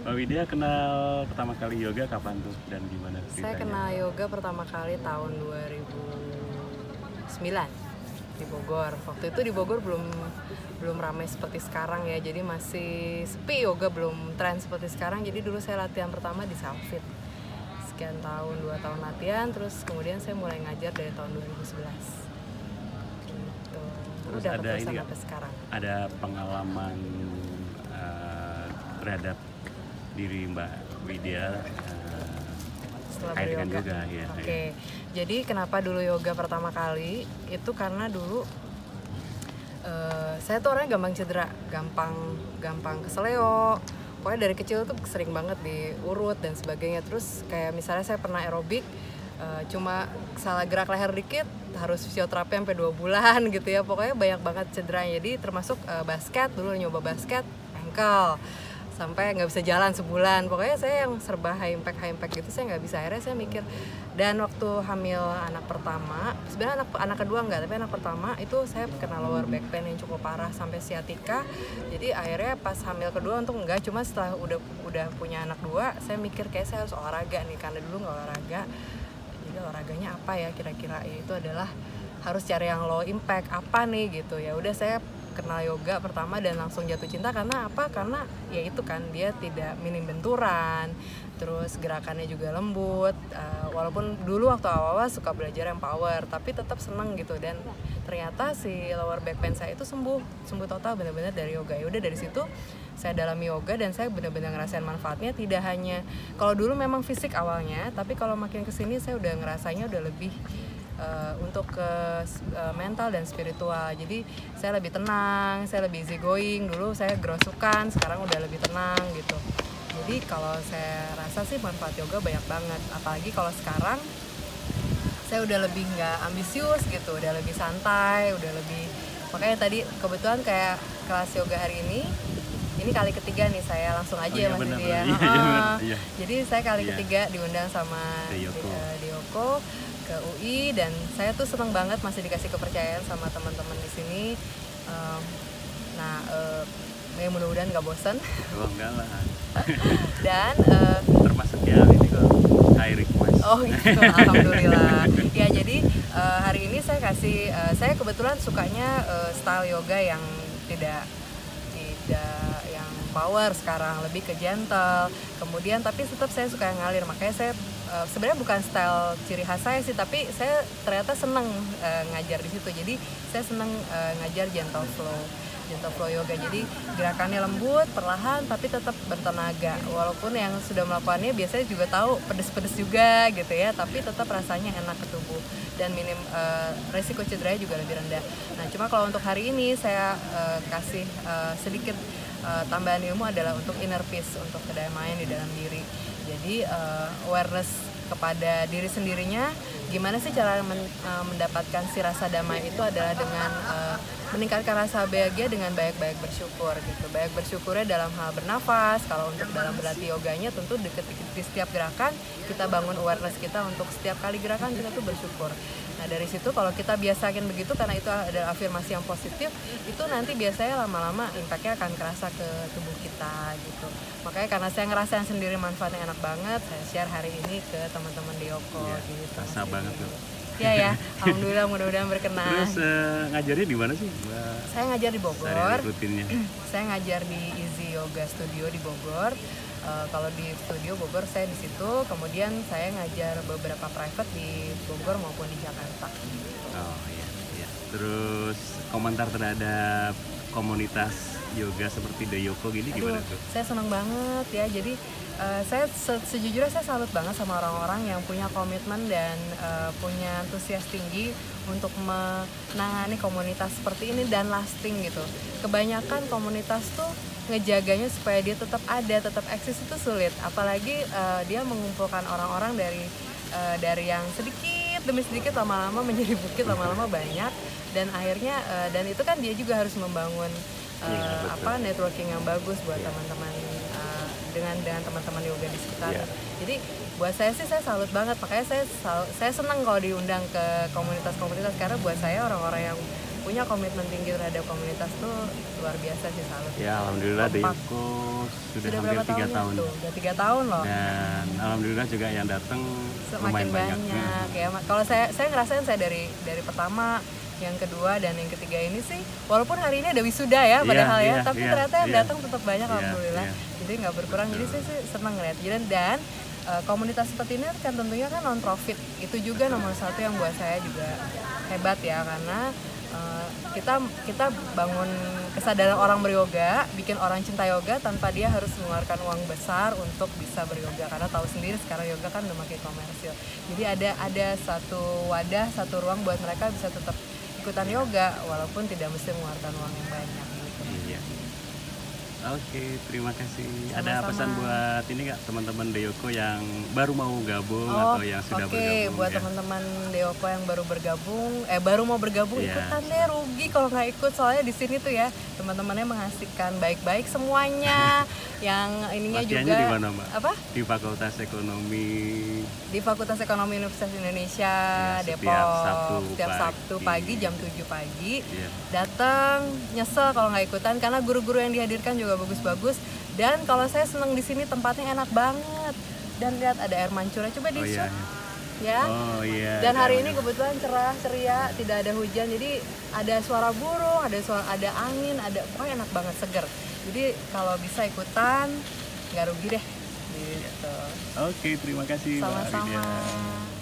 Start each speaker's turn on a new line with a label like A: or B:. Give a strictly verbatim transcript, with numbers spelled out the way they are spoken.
A: Mbak Widya kenal pertama kali yoga kapan tuh dan gimana ceritanya?
B: Saya kenal yoga pertama kali tahun dua ribu sembilan di Bogor. Waktu itu di Bogor belum belum ramai seperti sekarang ya, jadi masih sepi, yoga belum tren seperti sekarang. Jadi dulu saya latihan pertama di Selfit. Sekian tahun, dua tahun latihan, terus kemudian saya mulai ngajar dari tahun dua ribu sebelas. Gitu.
A: Terus
B: Udah
A: ada ini
B: sampai sekarang.
A: Ada pengalaman uh, terhadap diri Mbak Widya uh,
B: setelah
A: kait dengan
B: beryoga.
A: yoga ya.
B: Oke. Okay. Jadi kenapa dulu yoga pertama kali? Itu karena dulu uh, saya tuh orangnya gampang cedera, gampang gampang keseleo. Pokoknya dari kecil tuh sering banget diurut dan sebagainya. Terus kayak misalnya saya pernah aerobik, uh, cuma salah gerak leher dikit harus fisioterapi sampai dua bulan gitu ya. Pokoknya banyak banget cederanya. Jadi termasuk uh, basket, dulu nyoba basket, ankle, sampai nggak bisa jalan sebulan. Pokoknya saya yang serba high impact high impact gitu saya nggak bisa. Akhirnya saya mikir, dan waktu hamil anak pertama, sebenarnya anak anak kedua nggak, tapi anak pertama itu saya kena lower back pain yang cukup parah sampai sciatica. Jadi akhirnya pas hamil kedua untuk enggak, cuma setelah udah udah punya anak dua saya mikir kayak saya harus olahraga nih, karena dulu nggak olahraga. Jadi olahraganya apa ya kira-kira? Ya itu adalah harus cari yang low impact apa nih gitu. Ya udah saya kenal yoga pertama dan langsung jatuh cinta. Karena apa? Karena ya itu kan dia tidak minim benturan, terus gerakannya juga lembut. Uh, walaupun dulu waktu awal-awal suka belajar yang power, tapi tetap seneng gitu. Dan ternyata si lower back pain saya itu sembuh, sembuh total benar-benar dari yoga. Ya udah dari situ saya dalami yoga dan saya benar-benar ngerasain manfaatnya. Tidak hanya kalau dulu memang fisik awalnya, tapi kalau makin kesini saya udah ngerasanya udah lebih Uh, untuk ke uh, mental dan spiritual. Jadi saya lebih tenang, saya lebih easy going. Dulu saya gerosukan, sekarang udah lebih tenang gitu. Jadi kalau saya rasa sih manfaat yoga banyak banget. Apalagi kalau sekarang saya udah lebih nggak ambisius gitu, udah lebih santai, udah lebih. Makanya tadi kebetulan kayak kelas yoga hari ini, ini kali ketiga nih saya langsung aja oh, ya Mas Didi ya.
A: Iya, uh, iya.
B: Jadi saya kali
A: iya.
B: ketiga diundang sama
A: Deyoko.
B: Deyoko ke U I, dan saya tuh seneng banget masih dikasih kepercayaan sama teman-teman di sini. Um, nah, uh, ya mudah-mudahan nggak bosan.
A: Oh enggak lah.
B: Dan uh,
A: termasuk ya ini kok high request.
B: Oh gitu, alhamdulillah. Ya jadi uh, hari ini saya kasih, uh, saya kebetulan sukanya uh, style yoga yang tidak tidak yang power sekarang, lebih ke gentle. Kemudian tapi tetap saya suka yang ngalir, makanya saya uh, sebenarnya bukan style ciri khas saya sih, tapi saya ternyata seneng uh, ngajar di situ. Jadi saya seneng uh, ngajar gentle flow, gentle flow yoga. Jadi gerakannya lembut, perlahan, tapi tetap bertenaga. Walaupun yang sudah melakukannya biasanya juga tahu pedes-pedes juga gitu ya, tapi tetap rasanya enak ke tubuh dan minim uh, resiko cederanya juga lebih rendah. Nah, cuma kalau untuk hari ini saya uh, kasih uh, sedikit uh, tambahan ilmu adalah untuk inner peace, untuk kedamaian di dalam diri. Jadi uh, awareness kepada diri sendirinya, gimana sih cara men, uh, mendapatkan si rasa damai itu adalah dengan uh, meningkatkan rasa bahagia dengan banyak-banyak bersyukur gitu. Banyak bersyukurnya dalam hal bernafas. Kalau untuk dalam berlatih yoganya tentu di, di setiap gerakan kita bangun awareness kita untuk setiap kali gerakan kita tuh bersyukur. Nah dari situ kalau kita biasain begitu, karena itu adalah afirmasi yang positif, itu nanti biasanya lama-lama impactnya akan kerasa ke tubuh kita gitu. Makanya karena saya ngerasain sendiri manfaatnya enak banget, saya share hari ini ke teman-teman Deyoko ya, gitu.
A: Rasa banget tuh.
B: Ya ya, alhamdulillah, mudah-mudahan berkenan.
A: Terus uh, ngajarnya di mana sih, Mbak?
B: Saya ngajar di Bogor.
A: Rutinnya.
B: Saya ngajar di Easy Yoga Studio di Bogor. Uh, kalau di studio Bogor saya di situ. Kemudian saya ngajar beberapa private di Bogor maupun di Jakarta.
A: Oh iya, iya. Terus komentar terhadap komunitas yoga seperti Deyoko gini gimana tuh?
B: Saya senang banget ya. Jadi uh, saya se sejujurnya saya salut banget sama orang-orang yang punya komitmen dan uh, punya antusias tinggi untuk menangani komunitas seperti ini dan lasting gitu. Kebanyakan komunitas tuh ngejaganya supaya dia tetap ada, tetap eksis itu sulit. Apalagi uh, dia mengumpulkan orang-orang dari uh, dari yang sedikit demi sedikit lama-lama menjadi bukit, lama-lama banyak, dan akhirnya uh, dan itu kan dia juga harus membangun uh, ya, apa networking yang bagus buat teman-teman uh, dengan dengan teman-teman yoga di sekitar. Ya. Jadi buat saya sih saya salut banget, makanya saya saya senang kalau diundang ke komunitas-komunitas, karena buat saya orang-orang yang punya komitmen tinggi terhadap komunitas tuh luar biasa sih, salut.
A: Ya alhamdulillah
B: Kompak.
A: Dayuko sudah,
B: Sudah
A: hampir
B: berapa
A: tiga
B: tahun,
A: tahun.
B: Tuh? Udah tiga tahun loh.
A: Dan alhamdulillah juga yang datang
B: Semakin
A: lumayan banyak.
B: banyak. Ya, ma- kalau saya saya ngerasain saya dari dari pertama, yang kedua dan yang ketiga ini sih, walaupun hari ini ada wisuda ya
A: Iya,
B: padahal ya,
A: iya,
B: tapi
A: iya,
B: ternyata yang
A: iya.
B: datang tetap banyak,
A: Iya,
B: alhamdulillah.
A: iya.
B: Jadi nggak berkurang. Jadi saya sih senang ngeliat. Dan dan eh, komunitas seperti ini kan tentunya kan non profit. Itu juga nomor satu yang buat saya juga hebat ya, karena eh, kita kita bangun kesadaran orang beryoga, bikin orang cinta yoga tanpa dia harus mengeluarkan uang besar untuk bisa beryoga, karena tahu sendiri sekarang yoga kan udah makin komersil. Jadi ada ada satu wadah, satu ruang buat mereka bisa tetap ikutan yoga walaupun tidak mesti mengeluarkan uang yang banyak gitu.
A: Iya. Oke, terima kasih. Ada
B: Sama-sama.
A: pesan buat ini nggak teman-teman Dayuko yang baru mau gabung
B: Oh,
A: atau yang sudah
B: oke,
A: bergabung?
B: buat
A: ya?
B: teman-teman Dayuko yang baru bergabung, eh baru mau bergabung,
A: Iya.
B: ikutan deh, rugi kalau nggak ikut. Soalnya di sini tuh ya teman-temannya mengasihkan baik-baik semuanya. Yang ininya
A: Latihannya
B: juga
A: di mana, Mbak?
B: apa?
A: Di Fakultas Ekonomi.
B: Di Fakultas Ekonomi Universitas Indonesia
A: Ya, setiap
B: Depok.
A: Sabtu
B: Setiap Sabtu
A: pagi.
B: pagi jam tujuh pagi.
A: Iya.
B: Datang, nyesel kalau nggak ikutan karena guru-guru yang dihadirkan juga bagus-bagus. Dan kalau saya seneng di sini tempatnya enak banget. Dan lihat ada air mancurnya, coba di
A: Oh iya.
B: ya.
A: Oh iya.
B: Dan hari
A: ada-
B: ini kebetulan cerah, ceria, tidak ada hujan, jadi ada suara burung, ada suara, ada angin, ada pokoknya enak banget, seger. Jadi kalau bisa ikutan, nggak rugi deh. Gitu.
A: Oke, terima kasih Mbak
B: Sama-sama.
A: Ridia.